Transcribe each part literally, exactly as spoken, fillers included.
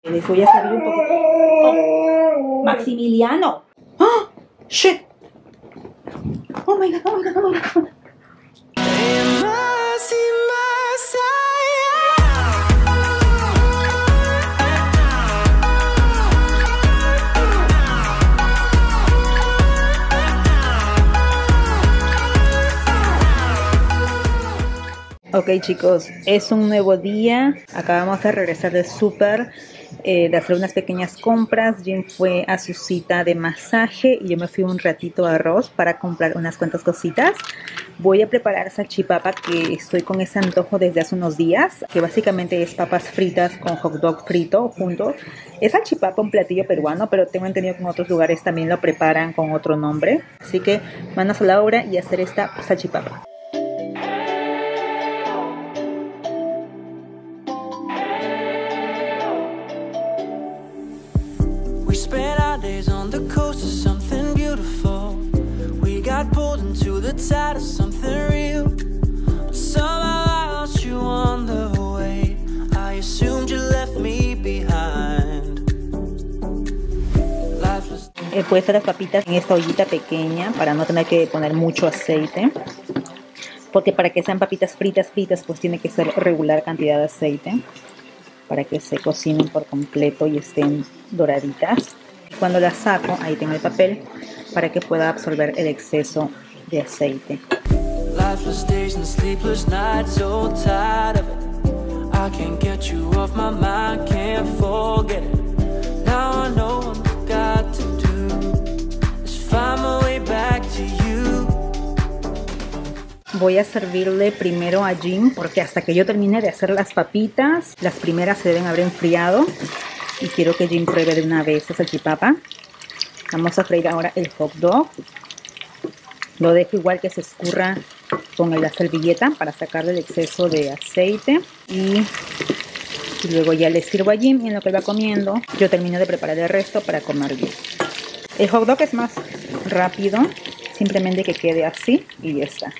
Les voy a servir un poco. Oh, Maximiliano. Oh, shit. Oh my god, oh my god, oh my god. Ok chicos, es un nuevo día, acabamos de regresar del súper, eh, de hacer unas pequeñas compras. Jim fue a su cita de masaje y yo me fui un ratito a Ross para comprar unas cuantas cositas. Voy a preparar salchipapa, que estoy con ese antojo desde hace unos días, que básicamente es papas fritas con hot dog frito junto. Es salchipapa, un platillo peruano, pero tengo entendido que en otros lugares también lo preparan con otro nombre. Así que manos a la obra y hacer esta salchipapa. We spent our days on the coast of something beautiful. We got pulled into the tide of something real. Somehow I lost you on the way. I assumed you left me behind. Life was... He puesto las papitas en esta ollita pequeña para no tener que poner mucho aceite. Porque para que sean papitas fritas fritas pues tiene que ser regular cantidad de aceite, para que se cocinen por completo y estén doraditas. Cuando las saco, ahí tengo el papel para que pueda absorber el exceso de aceite. Voy a servirle primero a Jim, porque hasta que yo termine de hacer las papitas, las primeras se deben haber enfriado. Y quiero que Jim pruebe de una vez esa salchipapa. Vamos a freír ahora el hot dog. Lo dejo igual que se escurra con la servilleta para sacarle el exceso de aceite. Y, y luego ya le sirvo a Jim y en lo que él va comiendo, yo termino de preparar el resto para comer bien. El hot dog es más rápido, simplemente que quede así y ya está.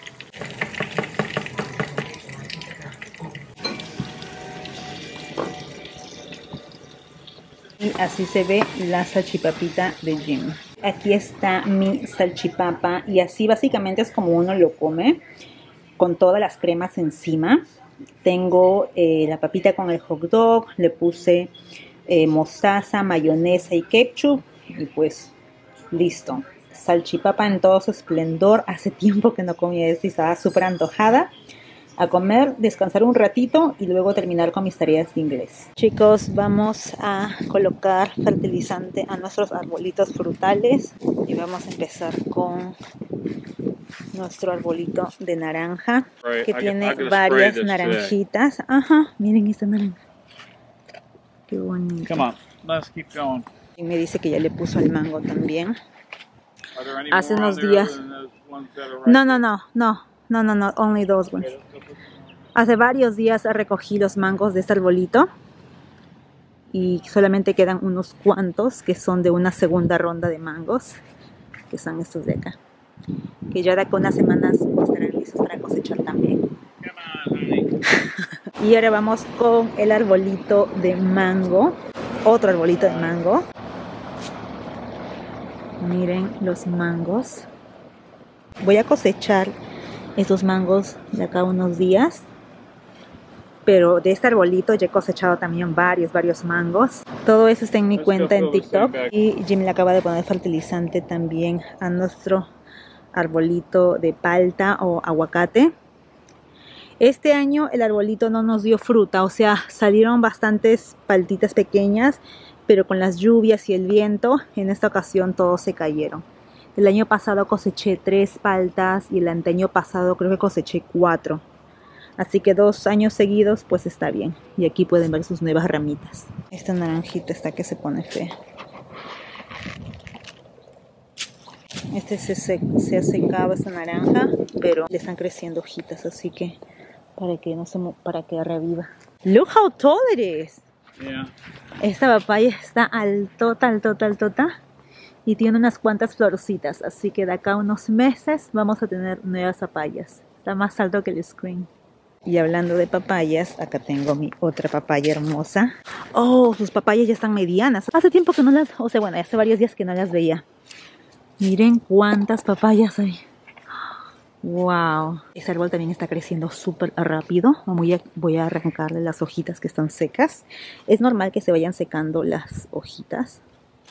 Y así se ve la salchipapita de Jim. Aquí está mi salchipapa y así básicamente es como uno lo come, con todas las cremas encima. Tengo eh, la papita con el hot dog, le puse eh, mostaza, mayonesa y ketchup y pues listo. Salchipapa en todo su esplendor. Hace tiempo que no comía esto y estaba súper antojada. A comer, descansar un ratito y luego terminar con mis tareas de inglés. Chicos, vamos a colocar fertilizante a nuestros arbolitos frutales y vamos a empezar con nuestro arbolito de naranja, que tiene varias naranjitas. Ajá, miren esta naranja. Qué bonito. Come on, let's keep going. Y me dice que ya le puso el mango también. Hace unos días. No, no, no, no. No, no, no, only those ones. Hace varios días recogí los mangos de este arbolito y solamente quedan unos cuantos que son de una segunda ronda de mangos, que son estos de acá, que ya de acá unas semanas estarán listos para cosechar también. Y ahora vamos con el arbolito de mango, otro arbolito de mango. Miren los mangos. Voy a cosechar estos mangos de acá unos días, pero de este arbolito ya he cosechado también varios, varios mangos. Todo eso está en mi cuenta en TikTok. Y Jim le acaba de poner fertilizante también a nuestro arbolito de palta o aguacate. Este año el arbolito no nos dio fruta, o sea, salieron bastantes paltitas pequeñas, pero con las lluvias y el viento, en esta ocasión todos se cayeron. El año pasado coseché tres paltas y el anteaño pasado creo que coseché cuatro. Así que dos años seguidos pues está bien. Y aquí pueden ver sus nuevas ramitas. Esta naranjita está que se pone fea. Este se, se, se ha secado esta naranja, pero le están creciendo hojitas, así que para que no se para que reviva. Look how tall it is. Yeah. Esta papaya está altota, altota, altota. Y tiene unas cuantas florcitas, así que de acá a unos meses vamos a tener nuevas papayas. Está más alto que el screen. Y hablando de papayas, acá tengo mi otra papaya hermosa. Oh, sus papayas ya están medianas. Hace tiempo que no las, o sea, bueno, hace varios días que no las veía. Miren cuántas papayas hay. Wow. Ese árbol también está creciendo súper rápido. Voy a, voy a arrancarle las hojitas que están secas. Es normal que se vayan secando las hojitas.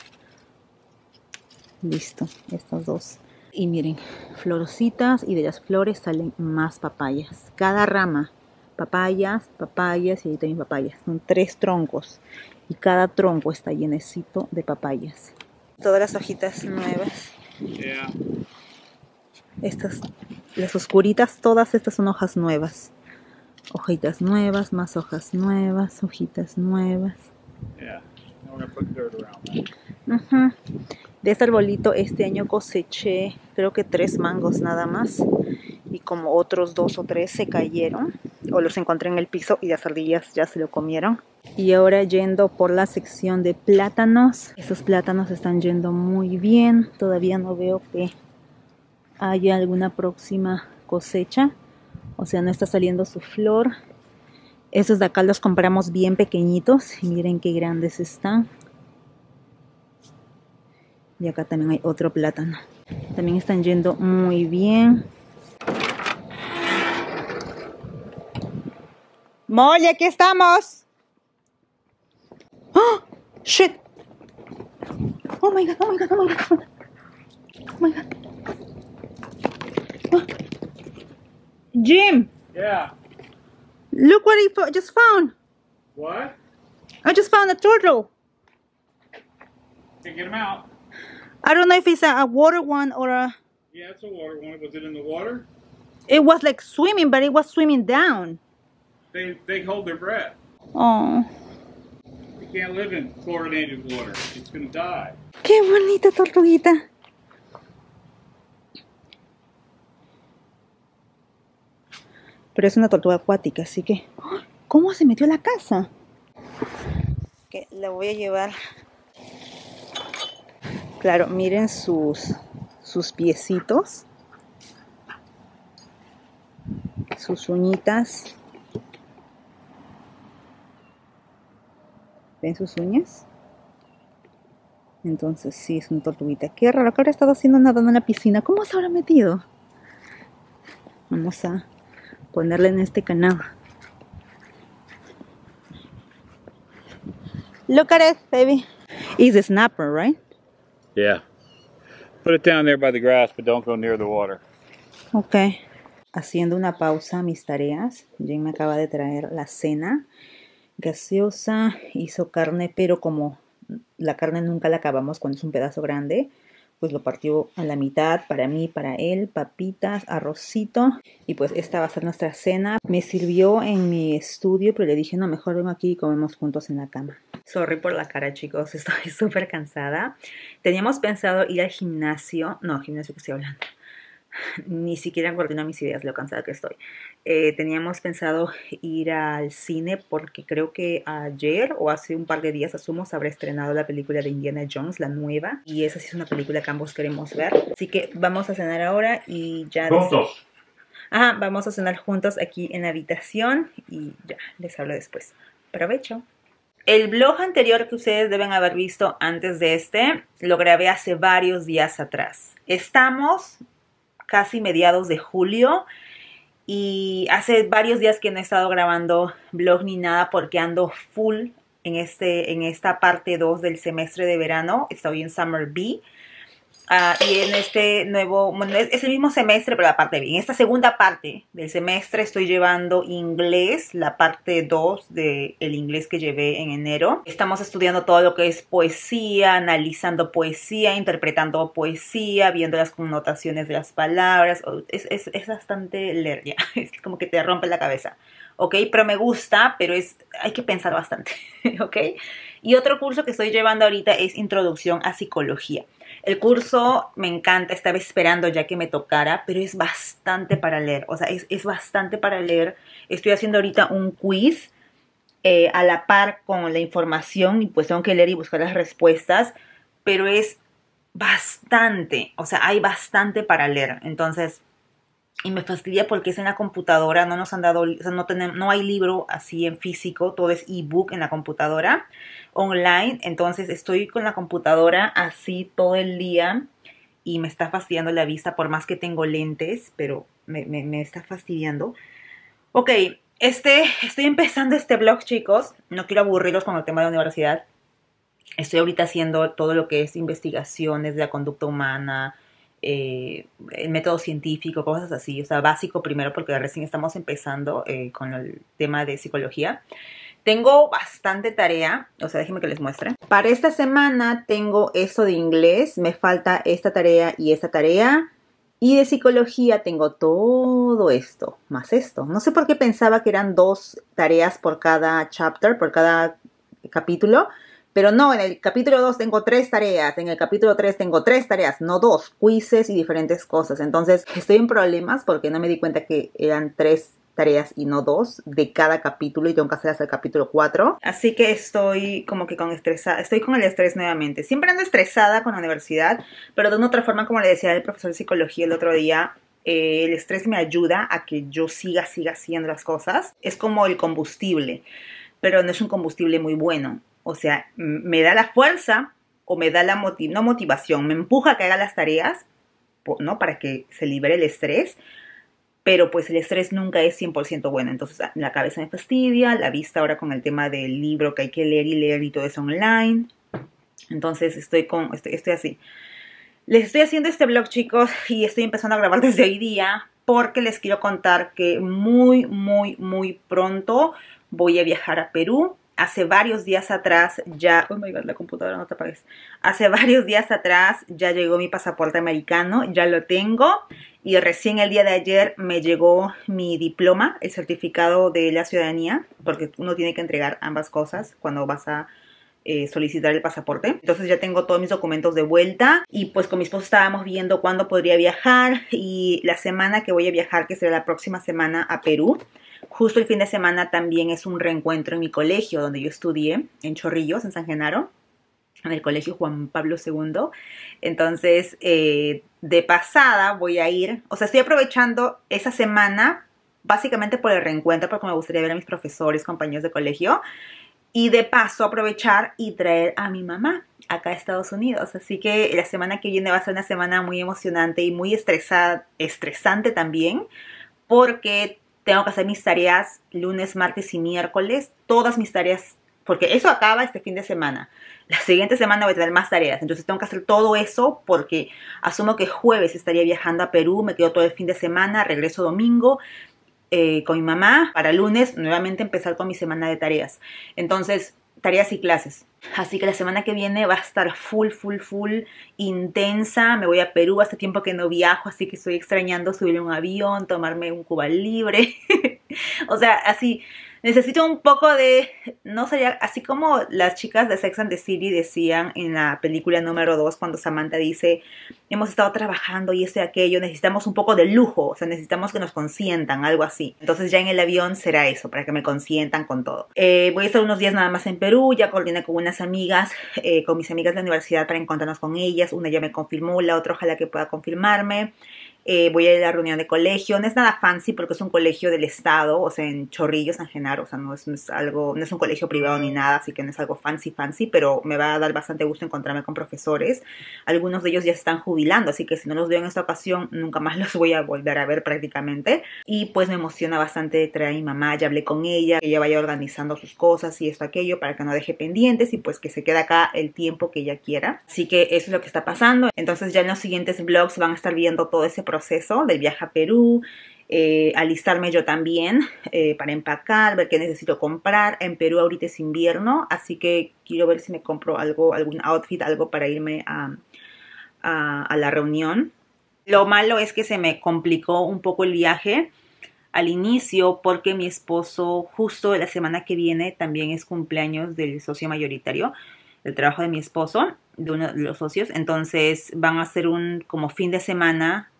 Listo, estas dos. Y miren, florcitas, y de las flores salen más papayas. Cada rama, papayas, papayas y ahí también papayas. Son tres troncos y cada tronco está llenecito de papayas. Todas las hojitas nuevas. Yeah. Estas, las oscuritas, todas estas son hojas nuevas. Hojitas nuevas, más hojas nuevas, hojitas nuevas. Yeah. Now we're gonna put dirt around that. Uh-huh. De este arbolito este año coseché creo que tres mangos nada más, y como otros dos o tres se cayeron o los encontré en el piso y las ardillas ya se lo comieron. Y ahora yendo por la sección de plátanos, esos plátanos están yendo muy bien. Todavía no veo que haya alguna próxima cosecha, o sea, no está saliendo su flor. Esos de acá los compramos bien pequeñitos y miren qué grandes están. Y acá también hay otro plátano. También están yendo muy bien. Molly, aquí estamos. ¡Oh! ¡Shit! Oh my god, oh my god, oh my god. Oh my god. Oh. Jim! Yeah. Look what I fo- just found. What? I just found a turtle. Okay, get him out. I don't know if it's a, a water one or a... Yeah, it's a water one. Was it in the water? It was like swimming, but it was swimming down. They they hold their breath. Oh, You can't live in fluoridated water. It's gonna die. qué bonita tortuguita. Pero es una tortuga acuática, así que... ¿Cómo se metió a la casa? Que la voy a llevar. Claro, miren sus, sus piecitos. Sus uñitas. ¿Ven sus uñas? Entonces sí, es una tortuguita. Qué raro que habrá estado haciendo nadando en la piscina. ¿Cómo se habrá metido? Vamos a ponerle en este canal. Look at it, baby. It's a snapper, right? Yeah. Put it down there by the grass, but don't go near the water. Ok. Haciendo una pausa a mis tareas. Jane me acaba de traer la cena. Gaseosa, hizo carne, pero como la carne nunca la acabamos cuando es un pedazo grande, pues lo partió a la mitad para mí, para él, papitas, arrocito, y pues esta va a ser nuestra cena. Me sirvió en mi estudio, pero le dije, no, mejor ven aquí y comemos juntos en la cama. Sorry por la cara, chicos, estoy súper cansada. Teníamos pensado ir al gimnasio, no, gimnasio que estoy hablando. Ni siquiera coordino mis ideas, lo cansada que estoy. Eh, teníamos pensado ir al cine porque creo que ayer o hace un par de días, asumo, se habrá estrenado la película de Indiana Jones, la nueva. Y esa sí es una película que ambos queremos ver. Así que vamos a cenar ahora y ya... Juntos. Ajá, vamos a cenar juntos aquí en la habitación y ya, les hablo después. Provecho. El vlog anterior que ustedes deben haber visto antes de este, lo grabé hace varios días atrás. Estamos... casi mediados de julio y hace varios días que no he estado grabando vlog ni nada porque ando full en, este, en esta parte dos del semestre de verano. Estoy en Summer B. Uh, y en este nuevo, bueno, es, es el mismo semestre, pero la parte B. En esta segunda parte del semestre estoy llevando inglés, la parte dos del inglés que llevé en enero. Estamos estudiando todo lo que es poesía, analizando poesía, interpretando poesía, viendo las connotaciones de las palabras. Es, es, es bastante leer ya, es como que te rompe la cabeza. ¿Ok? Pero me gusta, pero es, hay que pensar bastante. ¿Ok? Y otro curso que estoy llevando ahorita es Introducción a Psicología. El curso me encanta, estaba esperando ya que me tocara, pero es bastante para leer. O sea, es, es bastante para leer. Estoy haciendo ahorita un quiz eh, a la par con la información y pues tengo que leer y buscar las respuestas. Pero es bastante, o sea, hay bastante para leer. Entonces... y me fastidia porque es en la computadora, no nos han dado, o sea, no, tenemos, no hay libro así en físico, todo es ebook en la computadora, online, entonces estoy con la computadora así todo el día y me está fastidiando la vista, por más que tengo lentes, pero me, me, me está fastidiando. Ok, este, estoy empezando este blog, chicos, no quiero aburrirlos con el tema de la universidad. Estoy ahorita haciendo todo lo que es investigaciones de la conducta humana, eh, el método científico, cosas así. O sea, básico primero porque recién estamos empezando eh, con el tema de psicología. Tengo bastante tarea, o sea, déjenme que les muestre. Para esta semana tengo eso de inglés, me falta esta tarea y esta tarea. Y de psicología tengo todo esto, más esto. No sé por qué pensaba que eran dos tareas por cada chapter, por cada capítulo. Pero no, en el capítulo dos tengo tres tareas, en el capítulo tres tengo tres tareas, no dos, quizzes y diferentes cosas. Entonces estoy en problemas porque no me di cuenta que eran tres tareas y no dos de cada capítulo y tengo que hacer hasta el capítulo cuatro. Así que estoy como que con estresa, estoy con el estrés nuevamente. Siempre ando estresada con la universidad, pero de una otra forma, como le decía el profesor de psicología el otro día, eh, el estrés me ayuda a que yo siga, siga haciendo las cosas. Es como el combustible, pero no es un combustible muy bueno. O sea, me da la fuerza o me da la motiv no motivación, me empuja a que haga las tareas, ¿no? Para que se libere el estrés. Pero pues el estrés nunca es cien por ciento bueno. Entonces la cabeza me fastidia, la vista ahora con el tema del libro que hay que leer y leer y todo eso online. Entonces estoy, con, estoy, estoy así. Les estoy haciendo este blog, chicos, y estoy empezando a grabar desde hoy día porque les quiero contar que muy, muy, muy pronto voy a viajar a Perú. Hace varios días atrás ya... Oh my God, la computadora no te apagues. Hace varios días atrás ya llegó mi pasaporte americano, ya lo tengo. Y recién el día de ayer me llegó mi diploma, el certificado de la ciudadanía, porque uno tiene que entregar ambas cosas cuando vas a eh, solicitar el pasaporte. Entonces ya tengo todos mis documentos de vuelta y pues con mi esposo estábamos viendo cuándo podría viajar y la semana que voy a viajar, que será la próxima semana a Perú. Justo el fin de semana también es un reencuentro en mi colegio donde yo estudié, en Chorrillos, en San Genaro, en el colegio Juan Pablo segundo. Entonces, eh, de pasada voy a ir, o sea, estoy aprovechando esa semana básicamente por el reencuentro, porque me gustaría ver a mis profesores, compañeros de colegio, y de paso aprovechar y traer a mi mamá acá a Estados Unidos. Así que la semana que viene va a ser una semana muy emocionante y muy estresada, estresante también, porque tengo que hacer mis tareas lunes, martes y miércoles, todas mis tareas, porque eso acaba este fin de semana. La siguiente semana voy a tener más tareas, entonces tengo que hacer todo eso porque asumo que jueves estaría viajando a Perú, me quedo todo el fin de semana, regreso domingo eh, con mi mamá para lunes nuevamente empezar con mi semana de tareas. Entonces, tareas y clases. Así que la semana que viene va a estar full, full, full, intensa. Me voy a Perú, hace tiempo que no viajo, así que estoy extrañando subir a un avión, tomarme un Cuba Libre. O sea, así, necesito un poco de, no sé, así como las chicas de Sex and the City decían en la película número dos, cuando Samantha dice, hemos estado trabajando y esto y aquello, necesitamos un poco de lujo, o sea, necesitamos que nos consientan, algo así. Entonces ya en el avión será eso, para que me consientan con todo. Eh, voy a estar unos días nada más en Perú, ya coordiné con unas amigas, eh, con mis amigas de la universidad para encontrarnos con ellas. Una ya me confirmó, la otra ojalá que pueda confirmarme. Eh, voy a ir a la reunión de colegio, no es nada fancy porque es un colegio del estado, o sea, en Chorrillos, San Genaro, o sea, no es, no es algo, no es un colegio privado ni nada, así que no es algo fancy, fancy, pero me va a dar bastante gusto encontrarme con profesores. Algunos de ellos ya se están jubilando, así que si no los veo en esta ocasión, nunca más los voy a volver a ver prácticamente. Y pues me emociona bastante traer a mi mamá, ya hablé con ella, que ella vaya organizando sus cosas y esto, aquello, para que no deje pendientes y pues que se quede acá el tiempo que ella quiera. Así que eso es lo que está pasando. Entonces ya en los siguientes vlogs van a estar viendo todo ese proceso del viaje a Perú, eh, alistarme yo también eh, para empacar, ver qué necesito comprar. En Perú ahorita es invierno, así que quiero ver si me compro algo, algún outfit, algo para irme a, a, a la reunión. Lo malo es que se me complicó un poco el viaje al inicio porque mi esposo justo la semana que viene también es cumpleaños del socio mayoritario, el trabajo de mi esposo, de uno de los socios. Entonces van a hacer un como fin de semana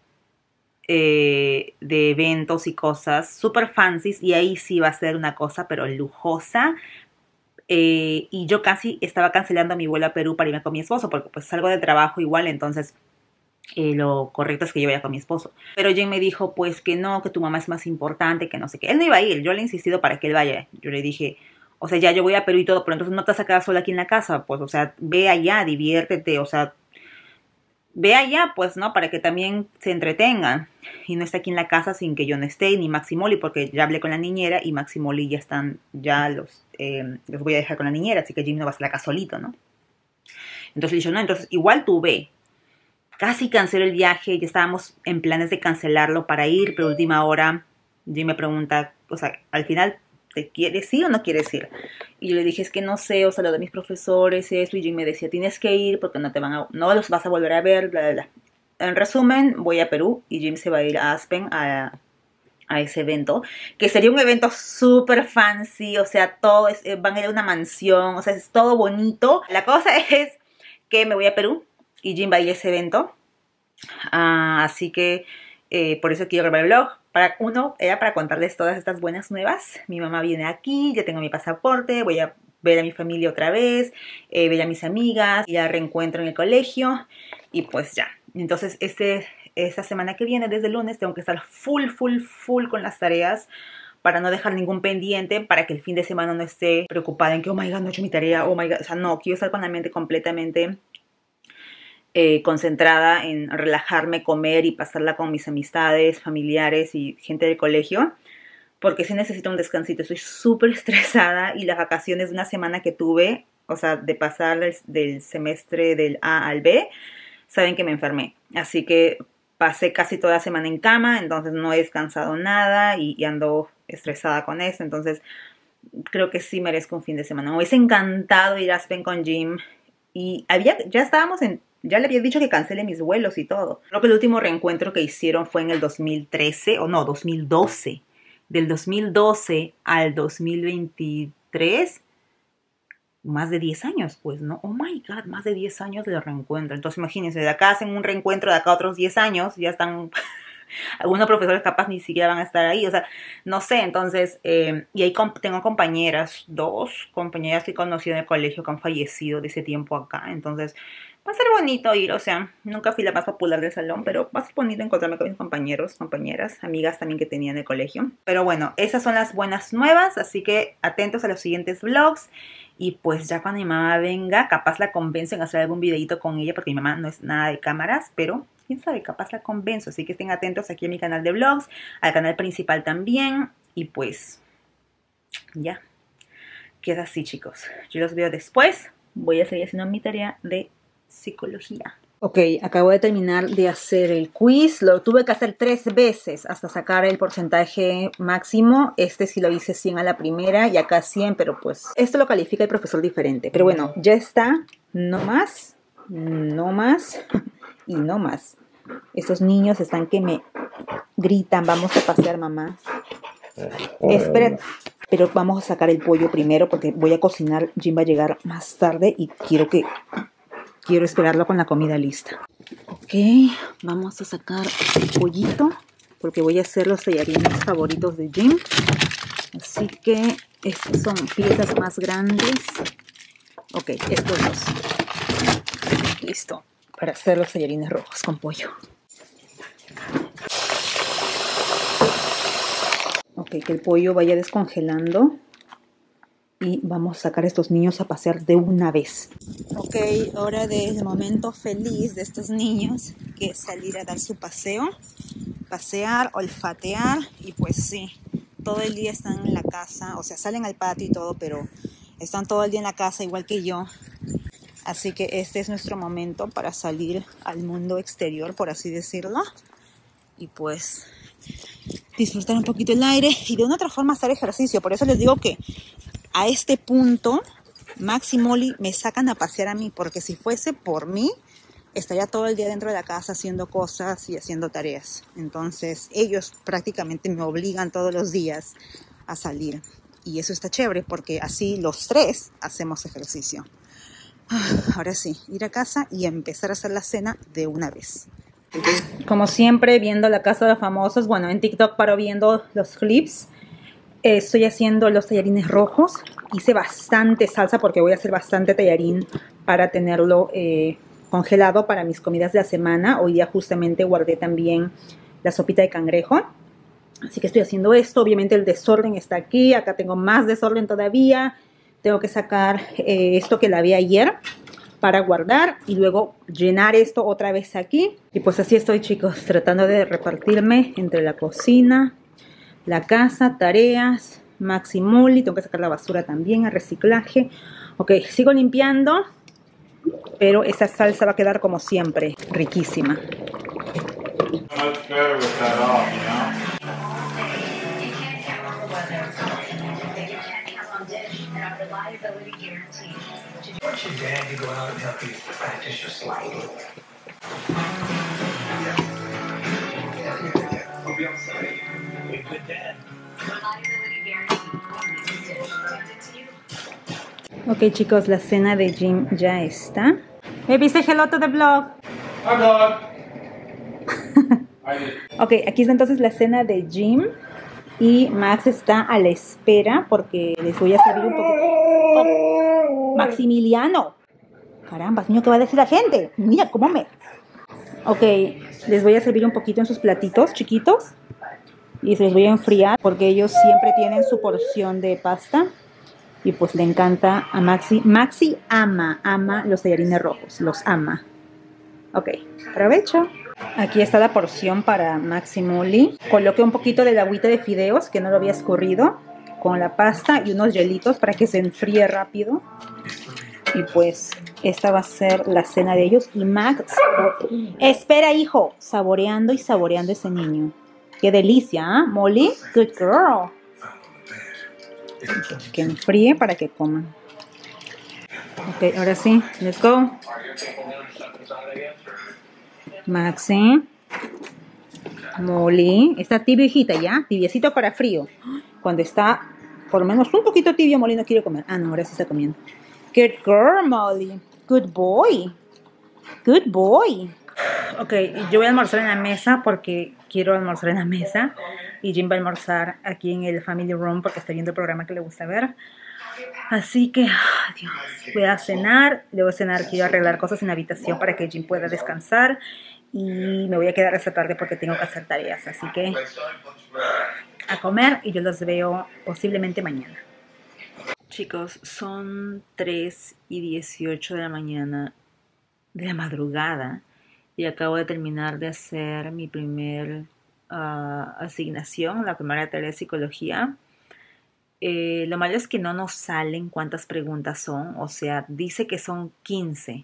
Eh, de eventos y cosas super fancies y ahí sí va a ser una cosa pero lujosa eh, y yo casi estaba cancelando mi vuelo a Perú para irme con mi esposo porque pues salgo de trabajo igual, entonces Eh, lo correcto es que yo vaya con mi esposo. Pero Jim me dijo pues que no, que tu mamá es más importante, que no sé qué. Él no iba a ir, yo le he insistido para que él vaya. Yo le dije, o sea, ya yo voy a Perú y todo, pero entonces no te vas a quedar sola aquí en la casa, pues, o sea, ve allá, diviértete, o sea, ve allá, pues, ¿no? Para que también se entretengan y no esté aquí en la casa sin que yo no esté, ni Maximoli, porque ya hablé con la niñera y Maximoli ya están, ya los, eh, los voy a dejar con la niñera, así que Jim no va a estar acá solito, ¿no? Entonces le dije, no, entonces igual tú ve. Casi canceló el viaje, ya estábamos en planes de cancelarlo para ir, pero última hora Jim me pregunta, o sea, al final, ¿te quieres ir o no quieres ir? Y yo le dije, es que no sé, o sea, lo de mis profesores, eso, y Jim me decía, tienes que ir porque no te van a, no los vas a volver a ver, bla, bla, bla. En resumen, voy a Perú y Jim se va a ir a Aspen a, a ese evento, que sería un evento súper fancy, o sea, todo es, van a ir a una mansión, o sea, es todo bonito. La cosa es que me voy a Perú y Jim va a ir a ese evento, uh, así que eh, por eso quiero grabar el vlog. Para, uno, era para contarles todas estas buenas nuevas. Mi mamá viene aquí, ya tengo mi pasaporte, voy a ver a mi familia otra vez, eh, ver a mis amigas, ya reencuentro en el colegio y pues ya. Entonces este, esta semana que viene, desde el lunes, tengo que estar full, full, full con las tareas para no dejar ningún pendiente, para que el fin de semana no esté preocupada en que, oh my god, no he hecho mi tarea, oh my god. O sea, no, quiero estar con la mente completamente Eh, concentrada en relajarme, comer y pasarla con mis amistades, familiares y gente del colegio, porque sí necesito un descansito. Estoy súper estresada y las vacaciones de una semana que tuve, o sea, de pasar del, del semestre del A al B, saben que me enfermé, así que pasé casi toda la semana en cama, entonces no he descansado nada y, y ando estresada con eso. Entonces creo que sí merezco un fin de semana. Me hubiese encantado ir a Aspen con Jim y había, ya estábamos en Ya le había dicho que cancele mis vuelos y todo. Creo que el último reencuentro que hicieron fue en el dos mil trece, o no, dos mil doce. Del dos mil doce al dos mil veintitrés, más de diez años, pues, ¿no? Oh my God, más de diez años de reencuentro. Entonces, imagínense, de acá hacen un reencuentro, de acá otros diez años, ya están... Algunos profesores capaz ni siquiera van a estar ahí, o sea, no sé. Entonces, eh, y ahí comp tengo compañeras, dos compañeras que conocí en el colegio que han fallecido de ese tiempo acá. Entonces, va a ser bonito ir, o sea, nunca fui la más popular del salón, pero va a ser bonito encontrarme con mis compañeros, compañeras, amigas también que tenía en el colegio. Pero bueno, esas son las buenas nuevas, así que atentos a los siguientes vlogs. Y pues ya cuando mi mamá venga, capaz la convenzo en hacer algún videito con ella, porque mi mamá no es nada de cámaras, pero quién sabe, capaz la convenzo. Así que estén atentos aquí a mi canal de vlogs, al canal principal también. Y pues, ya, queda así, chicos. Yo los veo después. Voy a seguir haciendo mi tarea de psicología. Ok, acabo de terminar de hacer el quiz. Lo tuve que hacer tres veces hasta sacar el porcentaje máximo. Este sí lo hice cien a la primera y acá cien, pero pues esto lo califica el profesor diferente. Pero bueno, ya está. No más, no más y no más. Estos niños están que me gritan, vamos a pasear, mamá. Esperen, pero vamos a sacar el pollo primero porque voy a cocinar. Jim va a llegar más tarde y quiero que... Quiero esperarlo con la comida lista. Ok, vamos a sacar el pollito porque voy a hacer los tallarines favoritos de Jim. Así que estas son piezas más grandes. Ok, estos dos. Listo, para hacer los tallarines rojos con pollo. Ok, que el pollo vaya descongelando. Y vamos a sacar a estos niños a pasear de una vez. Ok, hora del momento feliz de estos niños, que es salir a dar su paseo. Pasear, olfatear y pues sí, todo el día están en la casa. O sea, salen al patio y todo, pero están todo el día en la casa igual que yo. Así que este es nuestro momento para salir al mundo exterior, por así decirlo. Y pues disfrutar un poquito el aire y de una otra forma hacer ejercicio. Por eso les digo que a este punto, Max y Molly me sacan a pasear a mí, porque si fuese por mí, estaría todo el día dentro de la casa haciendo cosas y haciendo tareas. Entonces, ellos prácticamente me obligan todos los días a salir. Y eso está chévere, porque así los tres hacemos ejercicio. Ahora sí, ir a casa y empezar a hacer la cena de una vez. Como siempre, viendo la casa de los famosos, bueno, en TikTok paro viendo los clips. Eh, estoy haciendo los tallarines rojos. Hice bastante salsa porque voy a hacer bastante tallarín para tenerlo eh, congelado para mis comidas de la semana. Hoy día justamente guardé también la sopita de cangrejo. Así que estoy haciendo esto. Obviamente el desorden está aquí. Acá tengo más desorden todavía. Tengo que sacar eh, esto que lavé ayer para guardar y luego llenar esto otra vez aquí. Y pues así estoy, chicos, tratando de repartirme entre la cocina, la casa, tareas, Maxi Molly. Tengo que sacar la basura también, el reciclaje. Ok, sigo limpiando, pero esta salsa va a quedar como siempre, riquísima. Much better with that off, you know? Want your dad to go out and help you practice your sliding? We'll be on site. Be a good dad. Ok, chicos, la cena de Jim ya está. Baby, say hello to the vlog. Hi, dog. I did. Ok, aquí está entonces la cena de Jim. Y Max está a la espera porque les voy a servir un poquito. Oh, Maximiliano. Caramba, niño, ¿qué va a decir la gente? Mira cómo me... Ok, les voy a servir un poquito en sus platitos chiquitos. Y se los voy a enfriar porque ellos siempre tienen su porción de pasta. Y pues le encanta a Maxi. Maxi ama, ama los tallarines rojos. Los ama. Ok, provecho. Aquí está la porción para Maxi Molly. Coloqué un poquito de la agüita de fideos que no lo había escurrido con la pasta y unos hielitos para que se enfríe rápido. Y pues esta va a ser la cena de ellos. Y Max, espera, hijo, saboreando y saboreando ese niño. Qué delicia, ¿eh? Molly, good girl. Que enfríe para que coman. Ok, ahora sí, let's go. Maxi, Molly, está tibio, hijita, ya, tibiecito para frío. Cuando está por lo menos un poquito tibio, Molly no quiere comer. Ah, no, ahora sí está comiendo. Good girl, Molly. Good boy. Good boy. Ok, yo voy a almorzar en la mesa porque quiero almorzar en la mesa. Y Jim va a almorzar aquí en el Family Room porque está viendo el programa que le gusta ver. Así que, oh, Dios, voy a cenar. Luego de cenar quiero arreglar cosas en la habitación para que Jim pueda descansar. Y me voy a quedar esta tarde porque tengo que hacer tareas. Así que a comer y yo los veo posiblemente mañana. Chicos, son tres y dieciocho de la mañana, de la madrugada. Y acabo de terminar de hacer mi primer uh, asignación, la primera tarea de psicología. Eh, lo malo es que no nos salen cuántas preguntas son. O sea, dice que son quince.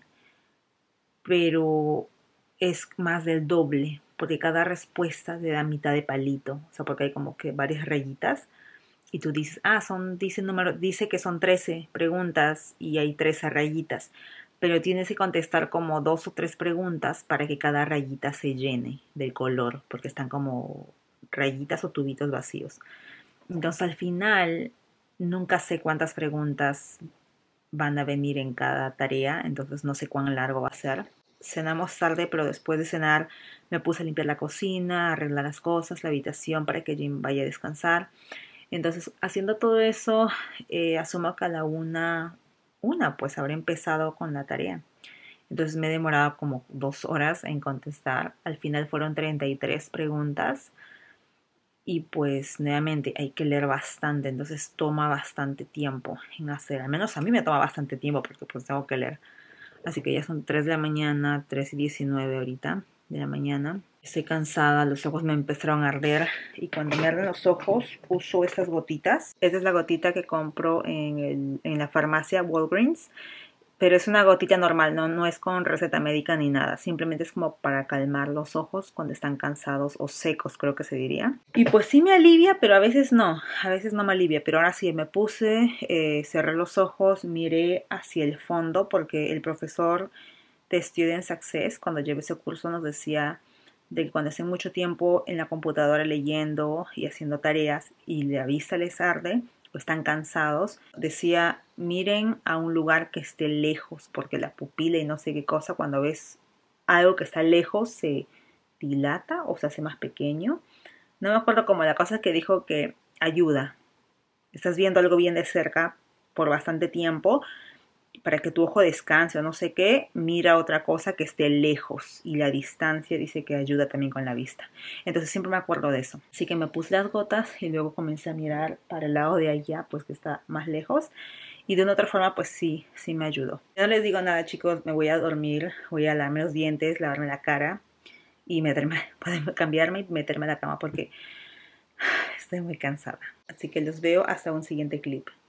Pero es más del doble. Porque cada respuesta te da mitad de palito. O sea, porque hay como que varias rayitas. Y tú dices, ah, son, dice, número, dice que son trece preguntas y hay trece rayitas. Pero tienes que contestar como dos o tres preguntas para que cada rayita se llene del color. Porque están como rayitas o tubitos vacíos. Entonces al final nunca sé cuántas preguntas van a venir en cada tarea, entonces no sé cuán largo va a ser. Cenamos tarde, pero después de cenar me puse a limpiar la cocina, a arreglar las cosas, la habitación para que Jim vaya a descansar. Entonces haciendo todo eso, eh, asumo que a la una, una pues habré empezado con la tarea. Entonces me he demorado como dos horas en contestar. Al final fueron treinta y tres preguntas. Y pues nuevamente hay que leer bastante, entonces toma bastante tiempo en hacer. Al menos a mí me toma bastante tiempo porque pues tengo que leer. Así que ya son tres de la mañana, tres y diecinueve ahorita de la mañana. Estoy cansada, los ojos me empezaron a arder. Y cuando me arden los ojos uso estas gotitas. Esta es la gotita que compro en, el, en la farmacia Walgreens. Pero es una gotita normal, ¿no? No es con receta médica ni nada. Simplemente es como para calmar los ojos cuando están cansados o secos, creo que se diría. Y pues sí me alivia, pero a veces no. A veces no me alivia. Pero ahora sí me puse, eh, cerré los ojos, miré hacia el fondo porque el profesor de Student Success, cuando llevé ese curso, nos decía de que cuando estén mucho tiempo en la computadora leyendo y haciendo tareas y la vista les arde o están cansados, decía, miren a un lugar que esté lejos, porque la pupila y no sé qué cosa, cuando ves algo que está lejos, se dilata o se hace más pequeño. No me acuerdo cómo, la cosa que dijo que ayuda. Estás viendo algo bien de cerca por bastante tiempo para que tu ojo descanse o no sé qué, mira otra cosa que esté lejos. Y la distancia dice que ayuda también con la vista. Entonces siempre me acuerdo de eso. Así que me puse las gotas y luego comencé a mirar para el lado de allá, pues que está más lejos. Y de una otra forma, pues sí, sí me ayudó. No les digo nada, chicos, me voy a dormir, voy a lavarme los dientes, lavarme la cara y meterme, poder cambiarme y meterme a la cama porque estoy muy cansada. Así que los veo hasta un siguiente clip.